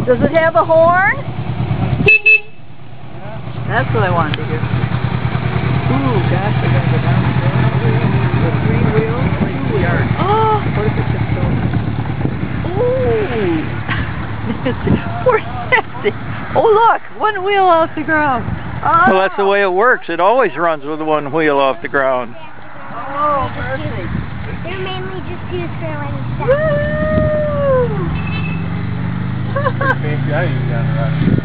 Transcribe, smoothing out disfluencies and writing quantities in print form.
Does it have a horn? That's what I wanted to hear. Ooh, gosh, they're going to go down the 3-wheel. Oh, what if it just goes? Ooh. Poor Nancy. Oh, look, one wheel off the ground. Oh. Well, that's the way it works. It always runs with one wheel off the ground. Oh, mercy. They're mainly just used for when Woo! Fancy, I even got it right.